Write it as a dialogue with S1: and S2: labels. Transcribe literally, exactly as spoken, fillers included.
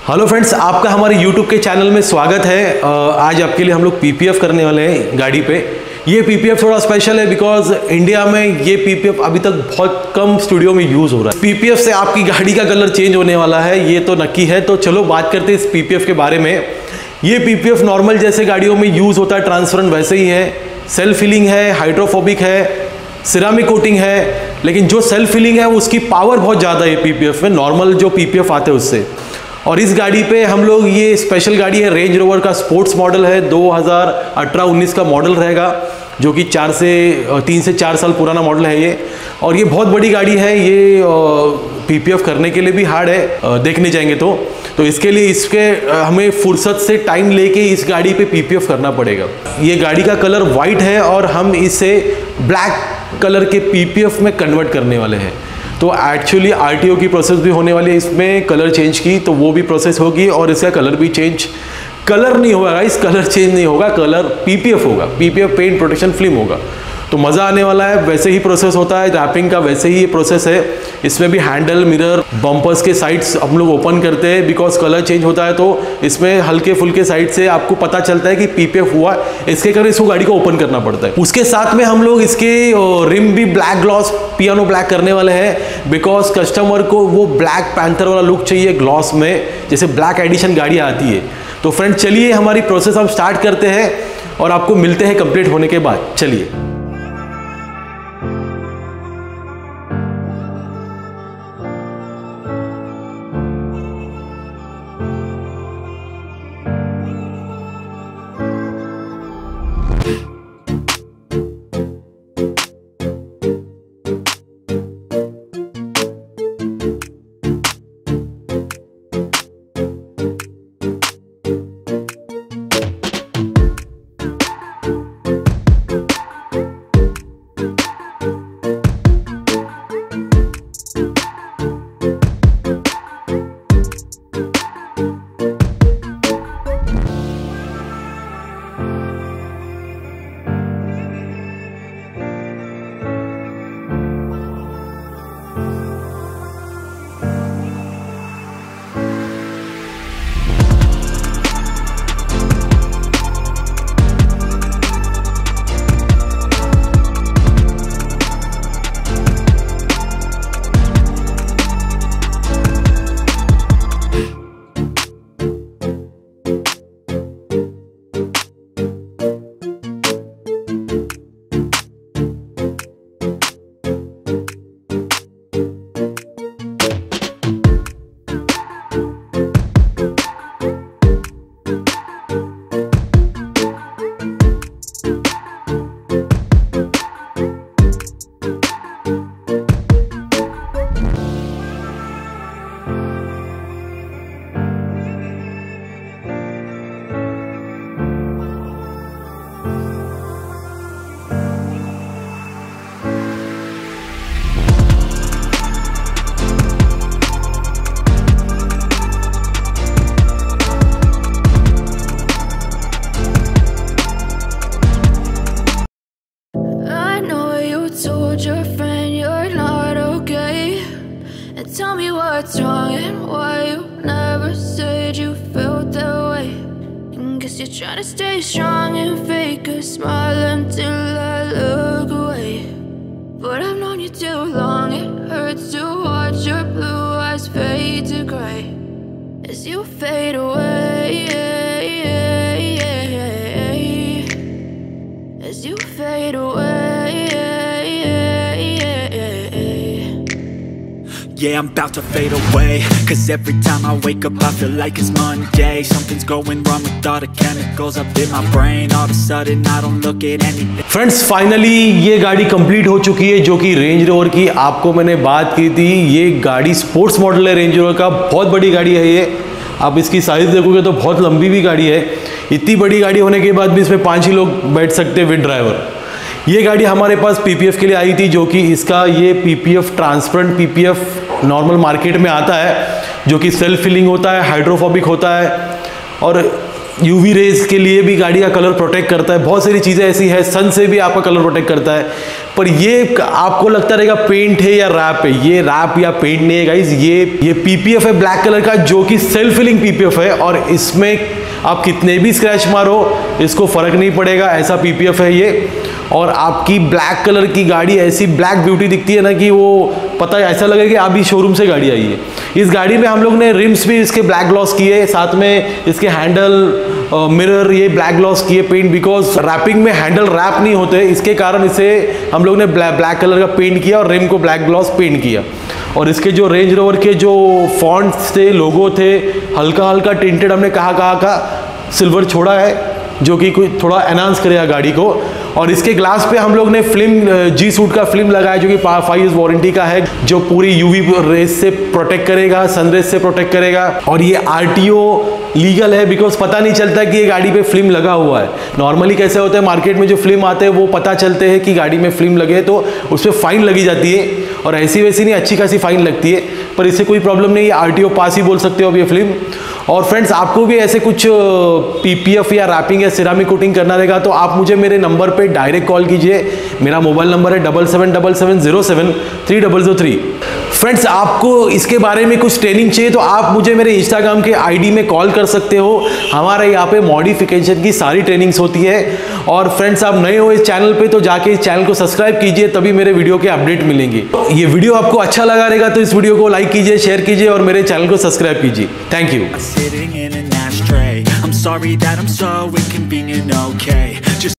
S1: Hello friends, आपका हमारे YouTube के चैनल में स्वागत है। आज आपके लिए हम लोग पीपीएफ करने वाले हैं गाड़ी पे। ये पीपीएफ थोड़ा स्पेशल है बिकॉज इंडिया में ये पीपीएफ अभी तक बहुत कम स्टूडियो में यूज़ हो रहा है। पीपीएफ से आपकी गाड़ी का कलर चेंज होने वाला है, ये तो नक्की है। तो चलो बात करते हैं इस पीपीएफ के बारे में। ये पीपीएफ नॉर्मल जैसे गाड़ियों में यूज़ होता है ट्रांसपेरेंट वैसे ही है। सेल्फ फिलिंग है, हाइड्रोफोबिक है, सिरामिक कोटिंग है। लेकिन जो सेल्फ फिलिंग है उसकी पावर बहुत ज़्यादा है पीपीएफ में, नॉर्मल जो पीपीएफ आते हैं उससे। और इस गाड़ी पे हम लोग, ये स्पेशल गाड़ी है, रेंज रोवर का स्पोर्ट्स मॉडल है, दो हज़ार अठारह उन्नीस का मॉडल रहेगा, जो कि चार से तीन से चार साल पुराना मॉडल है ये। और ये बहुत बड़ी गाड़ी है, ये पीपीएफ करने के लिए भी हार्ड है देखने जाएंगे तो तो इसके लिए इसके हमें फुर्सत से टाइम लेके इस गाड़ी पे पीपीएफ करना पड़ेगा। ये गाड़ी का कलर वाइट है और हम इसे ब्लैक कलर के पीपीएफ में कन्वर्ट करने वाले हैं। तो एक्चुअली आरटीओ की प्रोसेस भी होने वाली है इसमें, कलर चेंज की, तो वो भी प्रोसेस होगी और इसका कलर भी चेंज, कलर नहीं होगा गाइस, कलर चेंज नहीं होगा, कलर पीपीएफ होगा, पीपीएफ पेंट प्रोटेक्शन फिल्म होगा। तो मज़ा आने वाला है। वैसे ही प्रोसेस होता है रैपिंग का, वैसे ही ये प्रोसेस है। इसमें भी हैंडल, मिरर, बम्पर्स के साइड्स हम लोग ओपन करते हैं बिकॉज कलर चेंज होता है। तो इसमें हल्के फुल्के साइड से आपको पता चलता है कि पीपीएफ हुआ, इसके कारण इसको गाड़ी को ओपन करना पड़ता है। उसके साथ में हम लोग इसके रिम भी ब्लैक ग्लॉस, पियानो ब्लैक करने वाले हैं बिकॉज कस्टमर को वो ब्लैक पैंथर वाला लुक चाहिए ग्लॉस में, जैसे ब्लैक एडिशन गाड़ियाँ आती है। तो फ्रेंड चलिए हमारी प्रोसेस हम स्टार्ट करते हैं और आपको मिलते हैं कंप्लीट होने के बाद। चलिए।
S2: Tell me what's wrong and why you never said you felt that way. And guess you're trying to stay strong and fake a smile until I look away. But I've known you too long, it hurts to watch your blue eyes fade to grey as you fade away, as you fade away.
S3: Yeah, I'm about to fade away, cause every time I wake up I feel like it's Monday. Something's going wrong with all the chemicals up in my brain. All of a sudden I don't look at anything.
S1: Friends finally ये गाड़ी complete हो चुकी है, जो कि range rover की आपको मैंने बात की थी। ये गाड़ी स्पोर्ट्स मॉडल है रेंज रोवर का, बहुत बड़ी गाड़ी है ये। आप इसकी साइज देखोगे तो बहुत लंबी भी गाड़ी है। इतनी बड़ी गाड़ी होने के बाद भी इसमें पाँच ही लोग बैठ सकते हैं विद ड्राइवर। ये गाड़ी हमारे पास पीपीएफ के लिए आई थी, जो कि इसका ये PPF transparent PPF normal market में आता है, जो कि सेल्फ फिलिंग होता है, हाइड्रोफोबिक होता है। और यूवी रेज के लिए भी गाड़ी का कलर प्रोटेक्ट करता है, बहुत सारी चीज़ें ऐसी है, सन से भी आपका कलर प्रोटेक्ट करता है। पर ये आपको लगता रहेगा पेंट है या रैप है, ये रैप या पेंट नहीं है गाइज, ये ये पीपीएफ है ब्लैक कलर का, जो कि सेल्फ फिलिंग पीपीएफ है और इसमें आप कितने भी स्क्रैच मारो इसको फर्क नहीं पड़ेगा, ऐसा पीपीएफ है ये। और आपकी ब्लैक कलर की गाड़ी ऐसी ब्लैक ब्यूटी दिखती है ना कि वो पता है, ऐसा लगेगा कि अभी शोरूम से गाड़ी आई है। इस गाड़ी में हम लोग ने रिम्स भी इसके ब्लैक ग्लॉस किए, साथ में इसके हैंडल मिरर ये ब्लैक ग्लॉस किए पेंट, बिकॉज रैपिंग में हैंडल रैप नहीं होते, इसके कारण इसे हम लोग ने ब्लैक ब्लैक कलर का पेंट किया और रिम को ब्लैक ग्लॉस पेंट किया। और इसके जो रेंज रोवर के जो फॉन्ट्स थे, लोगो थे, हल्का हल्का टिंटेड हमने कहा कहा का सिल्वर छोड़ा है, जो कि कोई थोड़ा एनहांस करेगा गाड़ी को। और इसके ग्लास पे हम लोग ने फिल्म जी सूट का फिल्म लगाया, जो कि फाइव ईयर्स वारंटी का है, जो पूरी यूवी रेस से प्रोटेक्ट करेगा, सनरेज से प्रोटेक्ट करेगा। और ये आरटीओ लीगल है, बिकॉज पता नहीं चलता कि ये गाड़ी पे फिल्म लगा हुआ है। नॉर्मली कैसे होता है, मार्केट में जो फिल्म आते हैं वो पता चलते हैं कि गाड़ी में फिल्म लगे तो उस पर फाइन लगी जाती है, और ऐसी वैसी नहीं, अच्छी खासी फाइन लगती है। पर इससे कोई प्रॉब्लम नहीं है, आरटीओ पास ही बोल सकते हो अब ये फिल्म। और फ्रेंड्स, आपको भी ऐसे कुछ पीपीएफ या रैपिंग या सिरामिक कोटिंग करना रहेगा तो आप मुझे मेरे नंबर पे डायरेक्ट कॉल कीजिए। मेरा मोबाइल नंबर है double seven double seven zero seven three double zero three. Friends, आपको इसके बारे में कुछ ट्रेनिंग चाहिए तो आप मुझे मेरे इंस्टाग्राम के आईडी में कॉल कर सकते हो। हमारे यहाँ पे मॉडिफिकेशन की सारी ट्रेनिंग्स होती है। और फ्रेंड्स, आप नए हो इस चैनल पे तो जाके इस चैनल को सब्सक्राइब कीजिए, तभी मेरे वीडियो के अपडेट मिलेंगे। ये वीडियो आपको अच्छा लगा रहेगा तो इस वीडियो को लाइक कीजिए, शेयर कीजिए और मेरे चैनल को सब्सक्राइब कीजिए। Thank you.
S3: Sitting in an ashtray, I'm sorry that I'm so inconvenient, okay? Just